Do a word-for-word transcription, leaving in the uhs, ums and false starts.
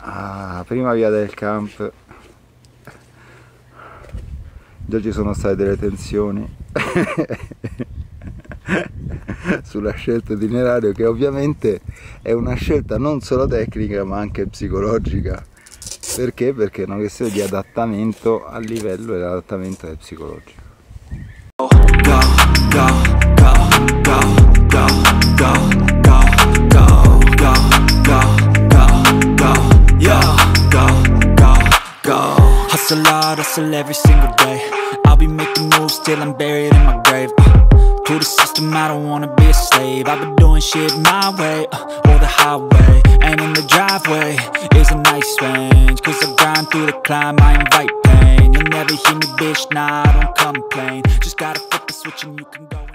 Ah, prima via del camp. Già ci sono state delle tensioni sulla scelta di itinerario, che ovviamente è una scelta non solo tecnica ma anche psicologica. Perché? Perché è una questione di adattamento al livello e adattamento del psicologico. Go, go, go, go, go, go, go, go, go, go, go, yeah, go, go, go. Hustle hard, hustle every single day. I'll be making moves till I'm buried in my grave. uh, To the system, I don't wanna be a slave. I've been doing shit my way, uh, or the highway. And in the driveway is a nice range, cause I grind through the climb, I invite pain. You'll never hear me, bitch, nah, I don't complain. Just gotta flip the switch and you can go.